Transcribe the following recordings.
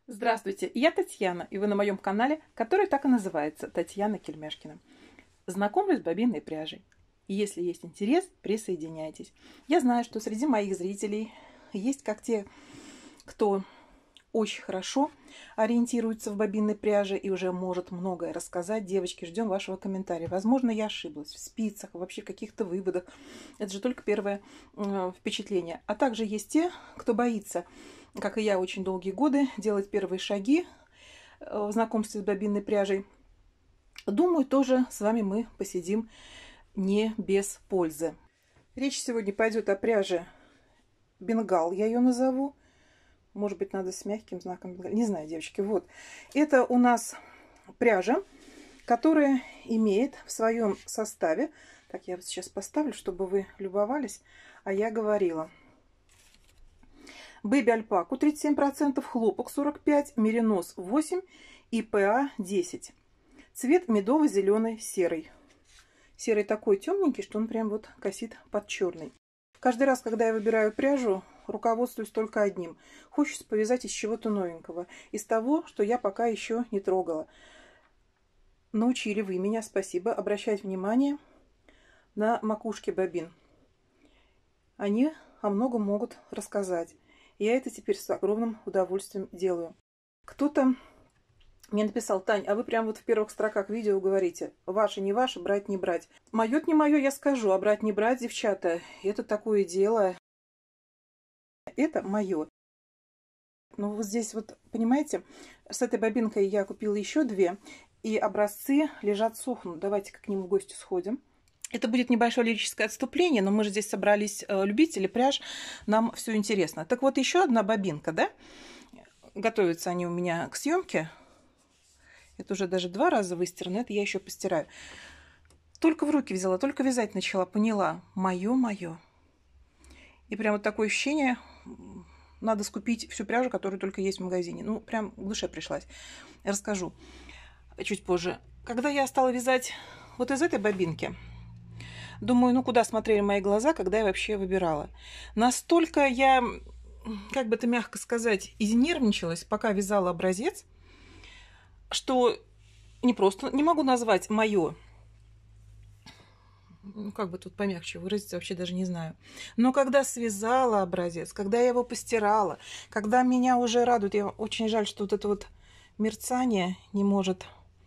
Здравствуйте, я Татьяна, и вы на моем канале, который так и называется Татьяна Кельмешкина. Знакомлюсь с бобинной пряжей. И если есть интерес, присоединяйтесь. Я знаю, что среди моих зрителей есть как те, кто очень хорошо ориентируется в бобинной пряже и уже может многое рассказать. Девочки, ждем вашего комментария. Возможно, я ошиблась в спицах, вообще в каких-то выводах. Это же только первое впечатление. А также есть те, кто боится, как и я очень долгие годы, делать первые шаги в знакомстве с бобинной пряжей. Думаю, тоже с вами мы посидим не без пользы. Речь сегодня пойдет о пряже бенгал, я ее назову. Может быть, надо с мягким знаком бенгал. Не знаю, девочки. Вот. Это у нас пряжа, которая имеет в своем составе... Так, я вот сейчас поставлю, чтобы вы любовались. А я говорила... Бэби альпаку 37%, хлопок 45%, меринос 8% и ПА 10%. Цвет медово-зеленый, серый. Серый такой темненький, что он прям вот косит под черный. Каждый раз, когда я выбираю пряжу, руководствуюсь только одним. Хочется повязать из чего-то новенького. Из того, что я пока еще не трогала. Научили вы меня, спасибо, обращать внимание на макушки бобин. Они о многом могут рассказать. Я это теперь с огромным удовольствием делаю. Кто-то мне написал: Тань, а вы прям вот в первых строках видео говорите: ваше, не ваше, брать, не брать. Мое не мое, я скажу, а брать, не брать, девчата, это такое дело. Это мое. Ну вот здесь вот, понимаете, с этой бобинкой я купила еще две, и образцы лежат, сохнут. Давайте-ка к ним в гости сходим. Это будет небольшое лирическое отступление, но мы же здесь собрались любители пряж, нам все интересно. Так вот, еще одна бобинка, да? Готовятся они у меня к съемке. Это уже даже 2 раза выстирано, это я еще постираю. Только в руки взяла, только вязать начала, поняла, мое. И прям вот такое ощущение, надо скупить всю пряжу, которая только есть в магазине. Ну, прям в душе пришлась. Расскажу чуть позже. Когда я стала вязать вот из этой бобинки, думаю, ну куда смотрели мои глаза, когда я вообще выбирала. Настолько я, как бы это мягко сказать, изнервничалась, пока вязала образец, что не просто не могу назвать мое. Ну, как бы тут помягче выразиться, вообще даже не знаю. Но когда связала образец, когда я его постирала, когда меня уже радует, я очень жаль, что вот это вот мерцание не может...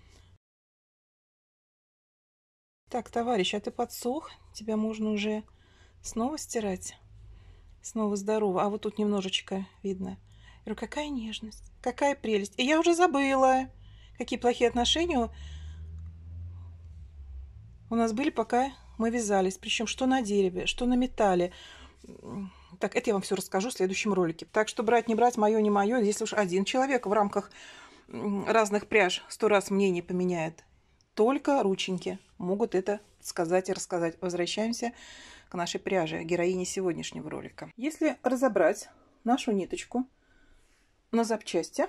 Так, товарищ, а ты подсох? Тебя можно уже снова стирать? Снова здорово. А вот тут немножечко видно. Я говорю, какая нежность, какая прелесть. И я уже забыла, какие плохие отношения у нас были, пока мы вязались. Причем что на дереве, что на металле. Так, это я вам все расскажу в следующем ролике. Так что брать, не брать, мое, не мое. Если уж один человек в рамках разных пряж 100 раз мнение поменяет, только рученьки могут это сказать и рассказать. Возвращаемся к нашей пряже, героине сегодняшнего ролика. Если разобрать нашу ниточку на запчасти,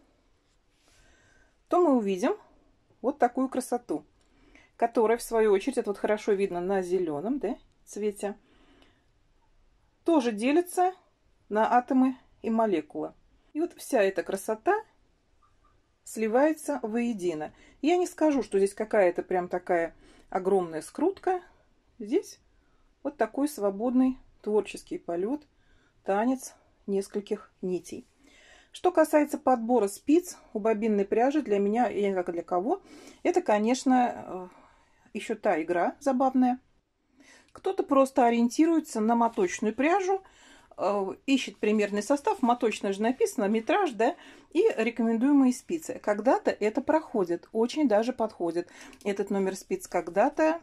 то мы увидим вот такую красоту, которая, в свою очередь, это вот хорошо видно на зеленом, да, цвете, тоже делится на атомы и молекулы. И вот вся эта красота сливается воедино. Я не скажу, что здесь какая-то прям такая огромная скрутка. Здесь вот такой свободный творческий полет, танец нескольких нитей. Что касается подбора спиц у бобинной пряжи, для меня, и не знаю, как для кого, это, конечно, еще та игра забавная. Кто-то просто ориентируется на моточную пряжу, ищет примерный состав, моточно же написано, метраж, да, и рекомендуемые спицы. Когда-то это проходит, очень даже подходит. Этот номер спиц когда-то,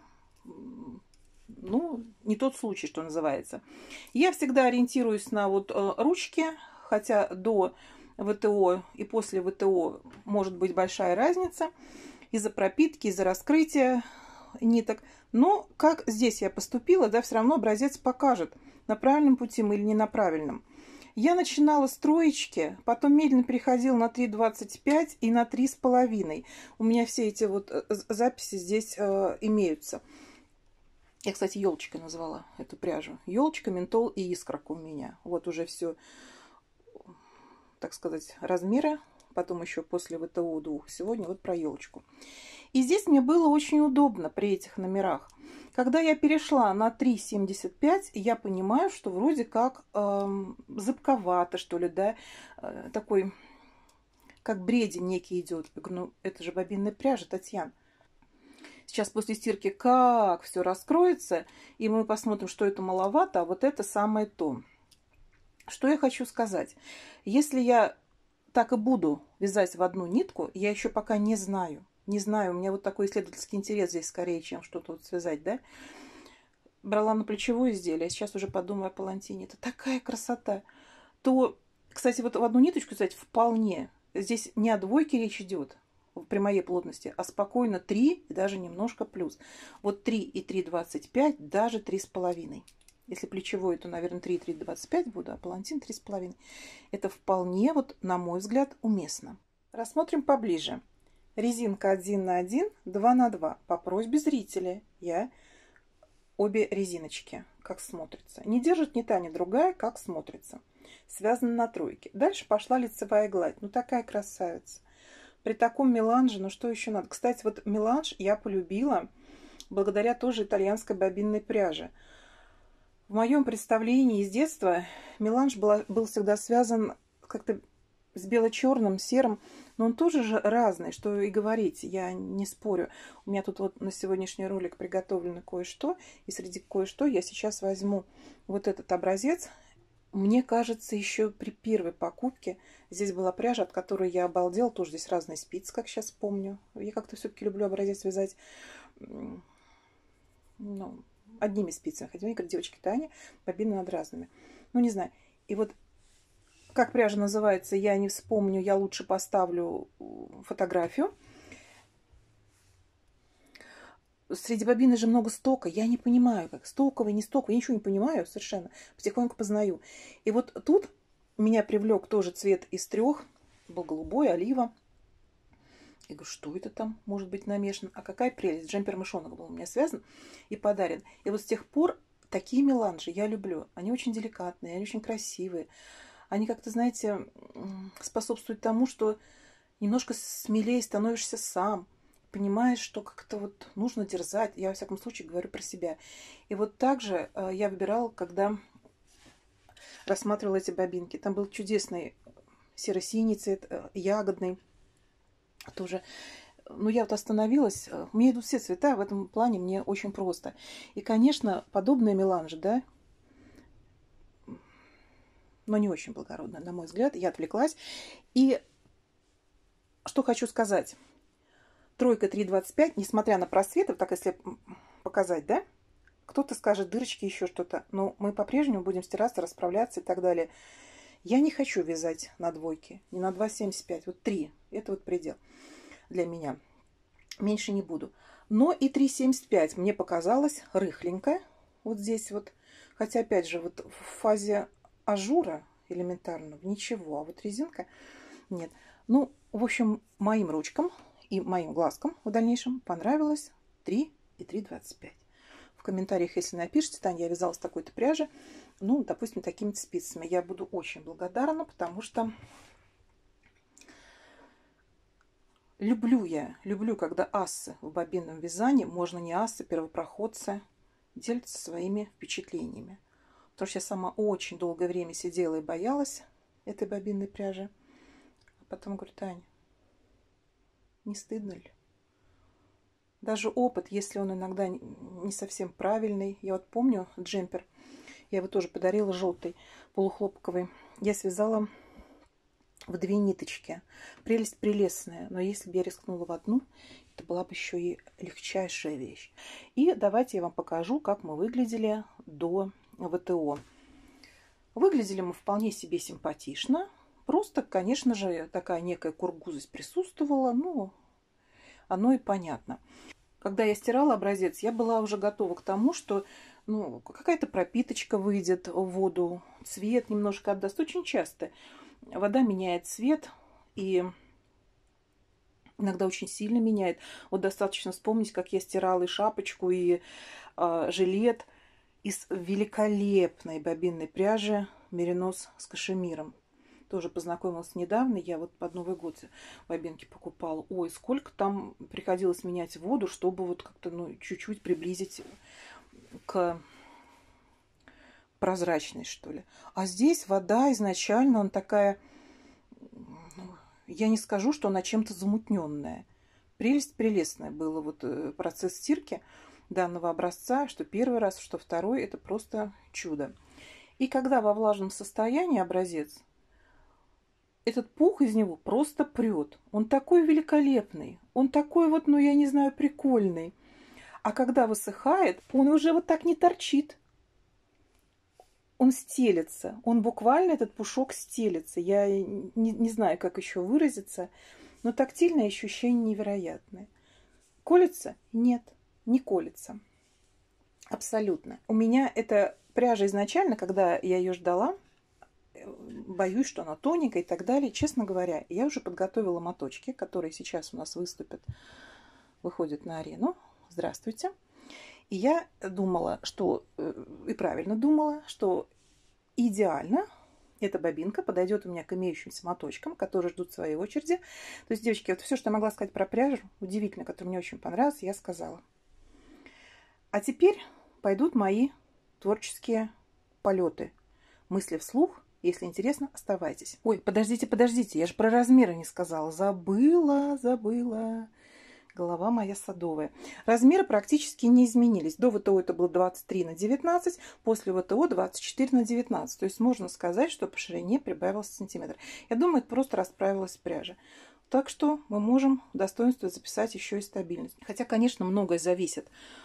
ну, не тот случай, что называется. Я всегда ориентируюсь на вот ручки, хотя до ВТО и после ВТО может быть большая разница из-за пропитки, из-за раскрытия ниток. Но как здесь я поступила, да, все равно образец покажет, на правильном пути мы или не на правильном. Я начинала с троечки, потом медленно переходила на 3,25 и на 3,5. У меня все эти вот записи здесь имеются. Я, кстати, елочкой назвала эту пряжу. Елочка, ментол и искорка у меня. Вот уже все, так сказать, размеры потом еще после ВТО 2. Сегодня вот про елочку. И здесь мне было очень удобно при этих номерах. Когда я перешла на 3,75, я понимаю, что вроде как зыбковато, что ли, да, такой, как бредень некий идет. Я говорю, ну это же бобинная пряжа, Татьяна. Сейчас после стирки как все раскроется, и мы посмотрим, что это маловато, а вот это самое то. Что я хочу сказать. Если я так и буду вязать в одну нитку, я еще пока не знаю. Не знаю, у меня вот такой исследовательский интерес здесь скорее, чем что-то вот связать, да. Брала на плечевое изделие, а сейчас уже подумаю о палантине. Это такая красота. То, кстати, вот в одну ниточку, кстати, вполне. Здесь не о двойке речь идет при моей плотности, а спокойно 3 и даже немножко плюс. Вот 3 и 3,25, даже 3,5. Если плечевой, то, наверное, 3 и 3,25 буду, а палантин 3,5. Это вполне, вот, на мой взгляд, уместно. Рассмотрим поближе. Резинка 1 на 1, 2 на 2. По просьбе зрителя я обе резиночки, как смотрится. Не держит ни та, ни другая, как смотрится. Связана на тройке. Дальше пошла лицевая гладь. Ну, такая красавица. При таком меланже, ну что еще надо? Кстати, вот меланж я полюбила благодаря тоже итальянской бобинной пряже. В моем представлении из детства меланж был всегда связан как-то с бело-черным, серым, но он тоже же разный, что и говорить, я не спорю. У меня тут вот на сегодняшний ролик приготовлено кое-что, и среди кое-что я сейчас возьму вот этот образец. Мне кажется, еще при первой покупке здесь была пряжа, от которой я обалдела. Тоже здесь разные спицы, как сейчас помню. Я как-то все-таки люблю образец вязать, ну, одними спицами. Хотя они, как девочки Таня, бобины над разными. Ну, не знаю. И вот как пряжа называется, я не вспомню. Я лучше поставлю фотографию. Среди бобины же много стока. Я не понимаю, как стоковый, не стоковый. Я ничего не понимаю совершенно. Потихоньку познаю. И вот тут меня привлек тоже цвет из 3. Был голубой, олива. Я говорю, что это там может быть намешано? А какая прелесть. Джемпер-мышонок был у меня связан и подарен. И вот с тех пор такие меланжи я люблю. Они очень деликатные, они очень красивые. Они как-то, знаете, способствуют тому, что немножко смелее становишься сам. Понимаешь, что как-то вот нужно дерзать. Я, во всяком случае, говорю про себя. И вот также я выбирала, когда рассматривала эти бобинки. Там был чудесный серо-синий цвет, ягодный. Тоже. Но я вот остановилась. Мне идут все цвета, в этом плане мне очень просто. И, конечно, подобные меланжи, да, но не очень благородно, на мой взгляд. Я отвлеклась. И что хочу сказать. Тройка 3,25, несмотря на просветы, так если показать, да, кто-то скажет дырочки, еще что-то, но мы по-прежнему будем стираться, расправляться и так далее. Я не хочу вязать на двойке, не на 2,75, вот 3, это вот предел для меня. Меньше не буду. Но и 3,75 мне показалось рыхленько, вот здесь вот, хотя опять же вот в фазе ажура элементарного ничего, а вот резинка нет. Ну, в общем, моим ручкам и моим глазкам в дальнейшем понравилось 3 и 3,25. В комментариях, если напишите, Таня, я вязала с такой-то пряжи, ну, допустим, такими-то спицами, я буду очень благодарна, потому что люблю, когда ассы в бобинном вязании, можно не ассы, первопроходцы, делятся своими впечатлениями. Потому что я сама очень долгое время сидела и боялась этой бобинной пряжи. А потом говорю, Таня, не стыдно ли? Даже опыт, если он иногда не совсем правильный. Я вот помню джемпер, я его тоже подарила, желтый, полухлопковый. Я связала в 2 ниточки. Прелесть прелестная, но если бы я рискнула в одну, это была бы еще и легчайшая вещь. И давайте я вам покажу, как мы выглядели до ВТО. Выглядели мы вполне себе симпатично. Просто, конечно же, такая некая кургузость присутствовала, но оно и понятно. Когда я стирала образец, я была уже готова к тому, что ну, какая-то пропиточка выйдет в воду, цвет немножко отдаст. Очень часто вода меняет цвет и иногда очень сильно меняет. Вот достаточно вспомнить, как я стирала и шапочку, и жилет из великолепной бобинной пряжи меринос с кашемиром. Тоже познакомилась недавно. Я вот под Новый год бобинки покупала. Ой, сколько там приходилось менять воду, чтобы вот как-то, ну, чуть-чуть приблизить к прозрачной, что ли. А здесь вода изначально, она такая, я не скажу, что она чем-то замутненная. Прелесть прелестная была вот процесс стирки данного образца, что первый раз, что второй, это просто чудо. И когда во влажном состоянии образец, этот пух из него просто прет. Он такой великолепный, он такой вот, ну я не знаю, прикольный. А когда высыхает, он уже вот так не торчит. Он стелется, он буквально, этот пушок стелется. Я не знаю, как еще выразиться, но тактильное ощущение невероятное. Колется? Нет, не колется. Абсолютно. У меня эта пряжа изначально, когда я ее ждала, боюсь, что она тоненькая и так далее. Честно говоря, я уже подготовила моточки, которые сейчас у нас выступят, выходят на арену. Здравствуйте. И я думала, что, и правильно думала, что идеально эта бобинка подойдет у меня к имеющимся моточкам, которые ждут своей очереди. То есть, девочки, вот все, что я могла сказать про пряжу, удивительно, которая мне очень понравилась, я сказала. А теперь пойдут мои творческие полеты. Мысли вслух. Если интересно, оставайтесь. Ой, подождите, я же про размеры не сказала. Забыла. Голова моя садовая. Размеры практически не изменились. До ВТО это было 23 на 19, после ВТО 24 на 19. То есть можно сказать, что по ширине прибавился сантиметр. Я думаю, это просто расправилась пряжа. Так что мы можем достоинство записать еще и стабильность. Хотя, конечно, многое зависит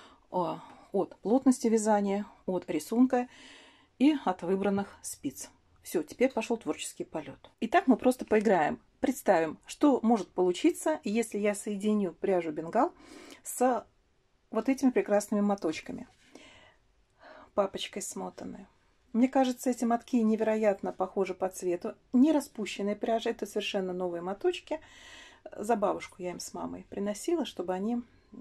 от плотности вязания, от рисунка и от выбранных спиц. Все, теперь пошел творческий полет. Итак, мы просто поиграем. Представим, что может получиться, если я соединю пряжу бенгал с вот этими прекрасными моточками. Папочкой смотанные. Мне кажется, эти мотки невероятно похожи по цвету. Не распущенная пряжа, это совершенно новые моточки. За бабушку я им с мамой приносила, чтобы они,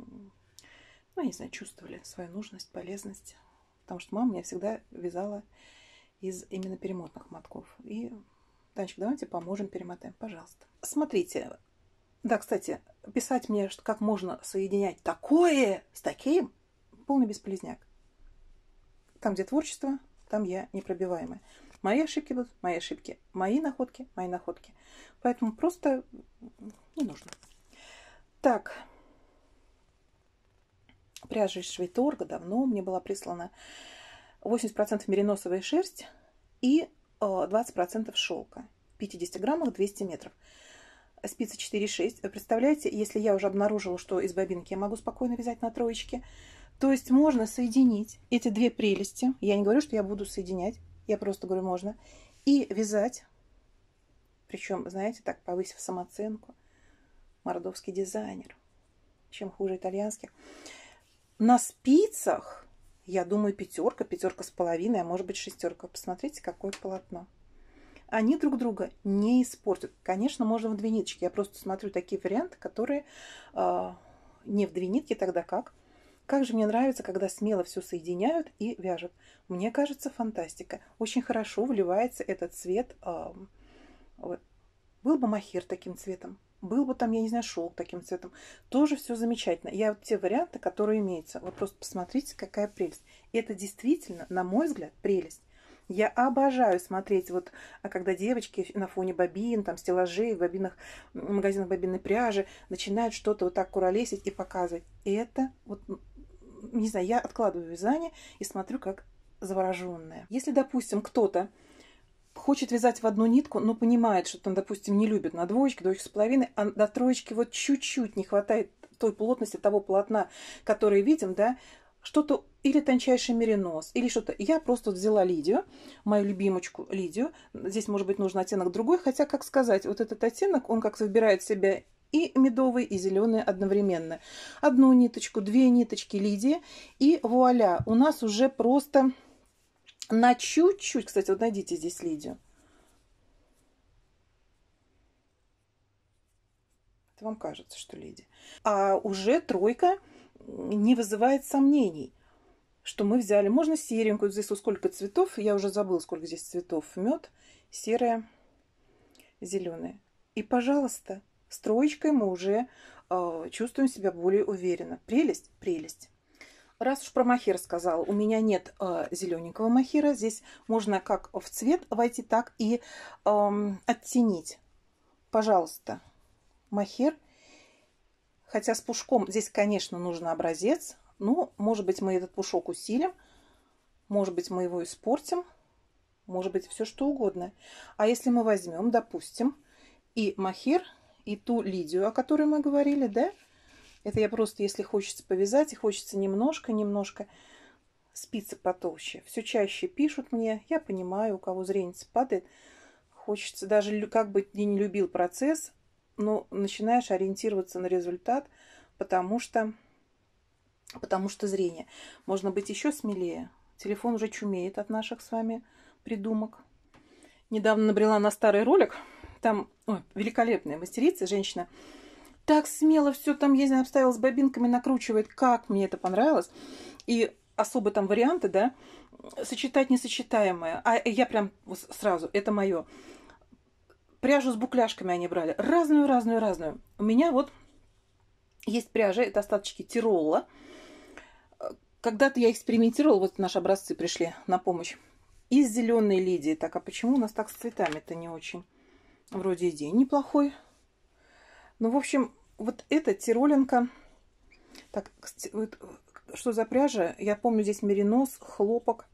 ну, не знаю, чувствовали свою нужность, полезность. Потому что мама меня всегда вязала из именно перемотных мотков. И, Танечка, давайте поможем, перемотаем, пожалуйста. Смотрите. Да, кстати, писать мне, что как можно соединять такое с таким, полный бесполезняк. Там, где творчество, там я непробиваемая. Мои ошибки будут мои ошибки. Мои находки мои находки. Поэтому просто не нужно. Так. Пряжа из Швейторга давно мне была прислана. 80% мериносовая шерсть и 20% шелка. В 50 граммах 200 метров. Спицы 4,6. Вы представляете, если я уже обнаружила, что из бобинки я могу спокойно вязать на троечке, то есть можно соединить эти две прелести. Я не говорю, что я буду соединять. Я просто говорю, можно. И вязать. Причем, знаете, так, повысив самооценку. Мордовский дизайнер. Чем хуже итальянских. На спицах, я думаю, пятерка, пятерка с половиной, а может быть шестерка. Посмотрите, какое полотно. Они друг друга не испортят. Конечно, можно в две ниточки. Я просто смотрю такие варианты, которые не в две нитки, тогда как? Как же мне нравится, когда смело все соединяют и вяжут. Мне кажется, фантастика. Очень хорошо вливается этот цвет. Вот. Был бы мохер таким цветом. Был бы там, я не знаю, шелк таким цветом. Тоже все замечательно. Я вот те варианты, которые имеются. Вот просто посмотрите, какая прелесть. Это действительно, на мой взгляд, прелесть. Я обожаю смотреть, вот, когда девочки на фоне бобин, там, стеллажей, в бобинах, в магазинах бобинной пряжи начинают что-то вот так куролесить и показывать. И это, вот, не знаю, я откладываю вязание и смотрю, как завороженная. Если, допустим, кто-то хочет вязать в одну нитку, но понимает, что там, допустим, не любит на двоечке, двоечку с половиной, а до троечки вот чуть-чуть не хватает той плотности, того полотна, который видим, да, что-то или тончайший меринос, или что-то. Я просто взяла Лидию, мою любимочку Лидию. Здесь, может быть, нужен оттенок другой, хотя, как сказать, вот этот оттенок, он как-то выбирает в себя и медовый, и зеленый одновременно. Одну ниточку, две ниточки Лидии, и вуаля, у нас уже просто на чуть-чуть, кстати, вот найдите здесь Лидию. Это вам кажется, что Лидия. А уже тройка не вызывает сомнений, что мы взяли. Можно серенькую, здесь вот сколько цветов, я уже забыла, сколько здесь цветов. Мед, серая, зеленые. И, пожалуйста, с троечкой мы уже чувствуем себя более уверенно. Прелесть, прелесть. Раз уж про мохер сказала, у меня нет зелененького мохера. Здесь можно как в цвет войти, так и оттенить. Пожалуйста, мохер. Хотя с пушком здесь, конечно, нужен образец. Но, может быть, мы этот пушок усилим. Может быть, мы его испортим. Может быть, все что угодно. А если мы возьмем, допустим, и мохер, и ту лидию, о которой мы говорили, да? Это я просто, если хочется повязать, и хочется немножко спицы потолще. Все чаще пишут мне, я понимаю, у кого зрение падает. Хочется, даже как бы ты не любил процесс, но начинаешь ориентироваться на результат, потому что зрение. Можно быть еще смелее. Телефон уже чумеет от наших с вами придумок. Недавно набрела на старый ролик. Там великолепная мастерица, женщина. Так смело все там, я не знаю, обставила с бобинками, накручивает. Как мне это понравилось. И особо там варианты, да, сочетать несочетаемое. А я прям сразу, это мое. Пряжу с букляшками они брали. Разную. У меня вот есть пряжа, это остаточки Тирола. Когда-то я экспериментировала, вот наши образцы пришли на помощь. Из зеленой лидии. Так, а почему у нас так с цветами-то не очень? Вроде и день неплохой. Ну, в общем, вот эта тироленка. Так, что за пряжа? Я помню, здесь меринос, хлопок.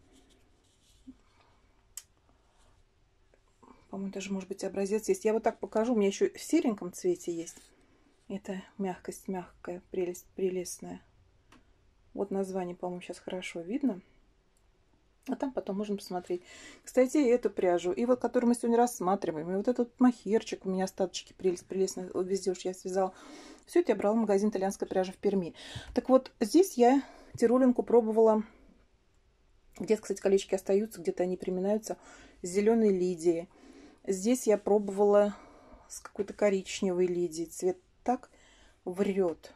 По-моему, даже, может быть, образец есть. Я вот так покажу. У меня еще в сереньком цвете есть. Это мягкость мягкая, прелесть прелестная. Вот название, по-моему, сейчас хорошо видно. А там потом можно посмотреть. Кстати, и эту пряжу, и вот которую мы сегодня рассматриваем, и вот этот мохерчик, у меня остаточки прелестно, вот везде уж я связала. Все это я брала в магазин итальянской пряжи в Перми. Так вот, здесь я тироленку пробовала. Где-то, кстати, колечки остаются, где-то они приминаются. С зеленой лидией. Здесь я пробовала с какой-то коричневой лидией. Цвет так врет.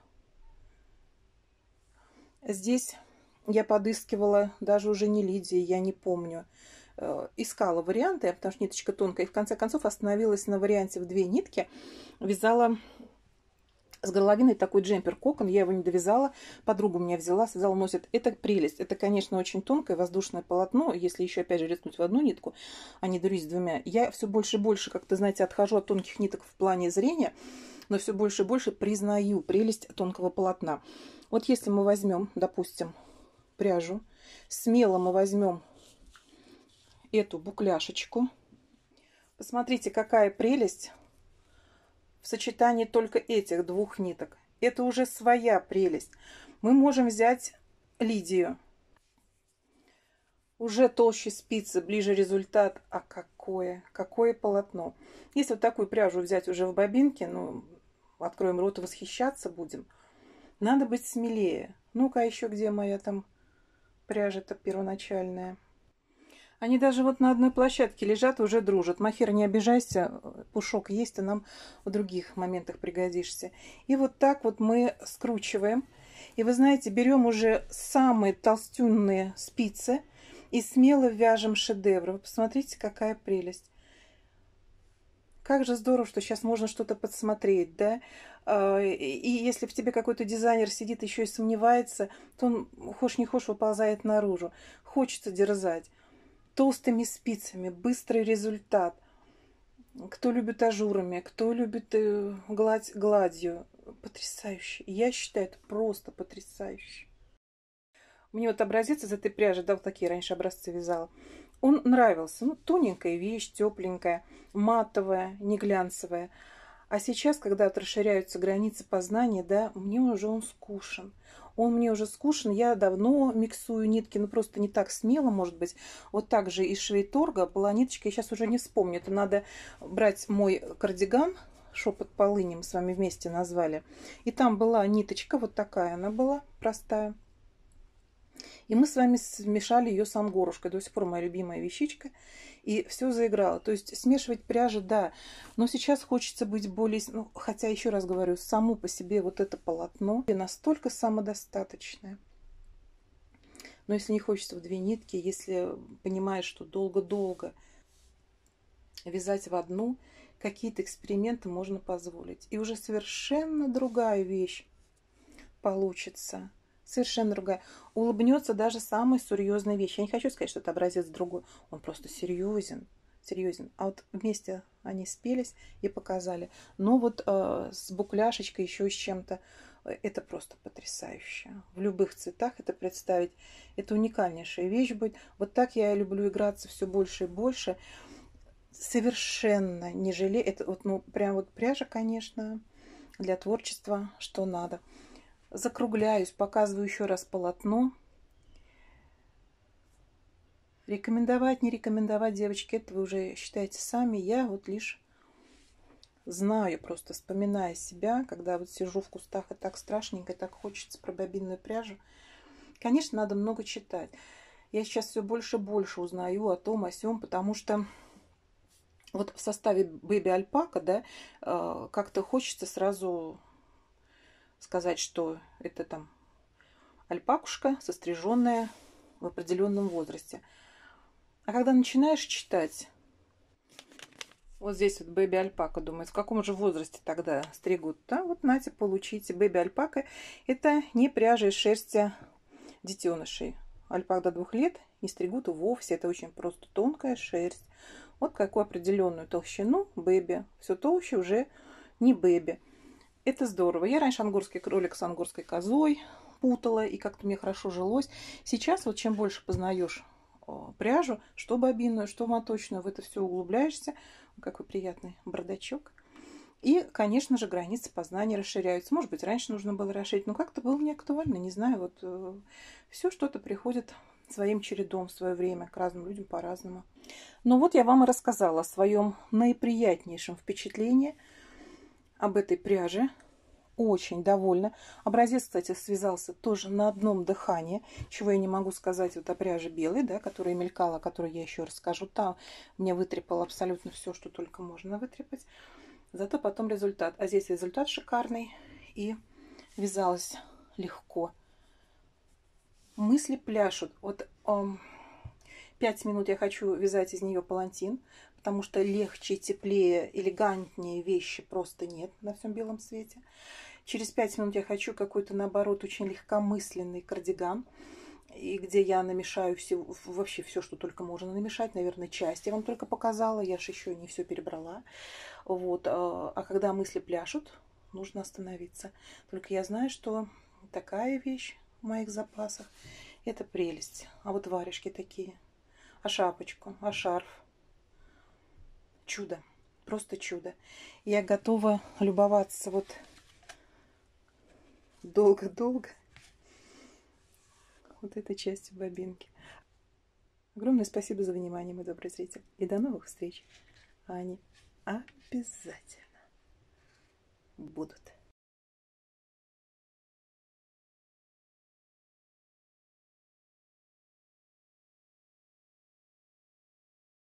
Здесь я подыскивала даже уже не лидии, я не помню. Искала варианты, потому что ниточка тонкая. И в конце концов остановилась на варианте в 2 нитки. Вязала с горловиной такой джемпер-кокон. Я его не довязала. Подруга у меня взяла, связала, носит. Это прелесть. Это, конечно, очень тонкое воздушное полотно. Если еще, опять же, рискнуть в 1 нитку, а не дурить с 2. Я все больше и больше, как-то, знаете, отхожу от тонких ниток в плане зрения. Но все больше и больше признаю прелесть тонкого полотна. Вот если мы возьмем, допустим, пряжу, смело мы возьмем эту букляшечку. Посмотрите, какая прелесть в сочетании только этих 2 ниток. Это уже своя прелесть. Мы можем взять лидию. Уже толще спицы, ближе результат. А какое полотно. Если вот такую пряжу взять уже в бобинке, ну, откроем рот и восхищаться будем. Надо быть смелее. Ну-ка, еще где моя там пряжа-то первоначальная. Они даже вот на одной площадке лежат и уже дружат. Мохер, не обижайся, пушок есть, ты нам в других моментах пригодишься. И вот так вот мы скручиваем. И вы знаете, берем уже самые толстюнные спицы и смело вяжем шедевр. Вы посмотрите, какая прелесть. Как же здорово, что сейчас можно что-то подсмотреть, да? И если в тебе какой-то дизайнер сидит еще и сомневается, то он, хошь не хошь, выползает наружу. Хочется дерзать. Толстыми спицами, быстрый результат. Кто любит ажурами, кто любит гладью. Потрясающе. Я считаю, это просто потрясающе. Мне вот образец из этой пряжи, да, вот такие раньше образцы вязала. Он нравился. Ну, тоненькая вещь, тепленькая, матовая, не глянцевая. А сейчас, когда вот расширяются границы познания, да, мне уже он скучен. Он мне уже скучен. Я давно миксую нитки, ну просто не так смело, может быть. Вот так же из Швейторга была ниточка, я сейчас уже не вспомню. Это надо брать мой кардиган, шепот полыни, мы с вами вместе назвали. И там была ниточка, вот такая она была, простая. И мы с вами смешали ее с ангорушкой. До сих пор моя любимая вещичка. И все заиграло. То есть смешивать пряжи, да. Но сейчас хочется быть более... Ну, хотя, еще раз говорю, само по себе вот это полотно настолько самодостаточное. Но если не хочется в 2 нитки, если понимаешь, что долго-долго вязать в одну, какие-то эксперименты можно позволить. И уже совершенно другая вещь получится. Совершенно другая. Улыбнется даже самой серьезной вещи. Я не хочу сказать, что это образец другой. Он просто серьезен. Серьезен. А вот вместе они спелись и показали. Но вот с букляшечкой, еще с чем-то, это просто потрясающе. В любых цветах это представить. Это уникальнейшая вещь будет. Вот так я люблю играться все больше и больше. Совершенно не жалею. Это вот, ну, прям вот пряжа, конечно, для творчества, что надо. Закругляюсь, показываю еще раз полотно. Рекомендовать, не рекомендовать, девочки, это вы уже считаете сами. Я вот лишь знаю, просто вспоминая себя, когда вот сижу в кустах, и так страшненько, и так хочется про бобинную пряжу. Конечно, надо много читать. Я сейчас все больше и больше узнаю о том, о сём, потому что вот в составе Baby Alpaca, да, как-то хочется сразу сказать, что это там альпакушка, состриженная в определенном возрасте. А когда начинаешь читать, вот здесь вот Baby Alpaca, думаю, в каком же возрасте тогда стригут? Да, вот нате, получите. Baby Alpaca – это не пряжа из шерсти детенышей. Альпак до 2 лет не стригут вовсе. Это очень просто тонкая шерсть. Вот какую определенную толщину Baby. Все толще уже не Baby. Это здорово. Я раньше ангорский кролик с ангорской козой путала, и как-то мне хорошо жилось. Сейчас вот чем больше познаешь пряжу, что бобинную, что моточную, в это все углубляешься. Какой приятный бардачок. И, конечно же, границы познания расширяются. Может быть, раньше нужно было расширить, но как-то было не актуально, не знаю. Вот все что-то приходит своим чередом в свое время, к разным людям по-разному. Но вот я вам и рассказала о своем наиприятнейшем впечатлении об этой пряже. Очень довольна. Образец, кстати, связался тоже на одном дыхании, чего я не могу сказать вот о пряже белой, да, которая мелькала, о которой я еще расскажу. Там мне вытрепало абсолютно все, что только можно вытрепать. Зато потом результат. А здесь результат шикарный. И вязалась легко. Мысли пляшут. Вот 5 минут я хочу вязать из нее палантин, потому что легче, теплее, элегантнее вещи просто нет на всем белом свете. Через 5 минут я хочу какой-то, наоборот, очень легкомысленный кардиган, и где я намешаю все, вообще все, что только можно намешать. Наверное, часть я вам только показала, я же еще не все перебрала. Вот. А когда мысли пляшут, нужно остановиться. Только я знаю, что такая вещь в моих запасах – это прелесть. А вот варежки такие. А шапочку, а шарф. Чудо. Просто чудо. Я готова любоваться вот долго-долго вот этой частью бобинки. Огромное спасибо за внимание, мой добрый зритель. И до новых встреч. Они обязательно будут.